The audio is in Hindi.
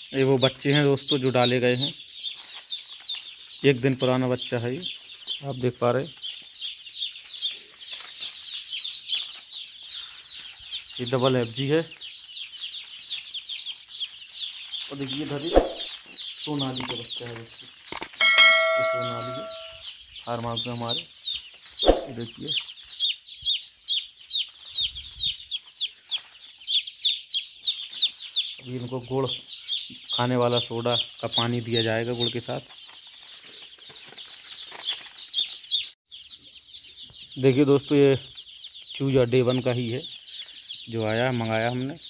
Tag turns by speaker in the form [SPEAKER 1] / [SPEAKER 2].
[SPEAKER 1] ये वो बच्चे हैं दोस्तों जो डाले गए हैं। 1 दिन पुराना बच्चा है ये, आप देख पा रहे। ये डबल FG है। और देखिए इधर ही सोनाली का बच्चा है दोस्तों, ये सोनाली है फार्म हाउस में हमारे। देखिए अभी इनको गुड़ खाने वाला सोडा का पानी दिया जाएगा गुड़ के साथ। देखिए दोस्तों ये चूजा Day 1 का ही है जो आया मंगाया हमने।